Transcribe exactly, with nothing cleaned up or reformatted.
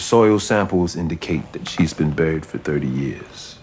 The soil samples indicate that she's been buried for thirty years.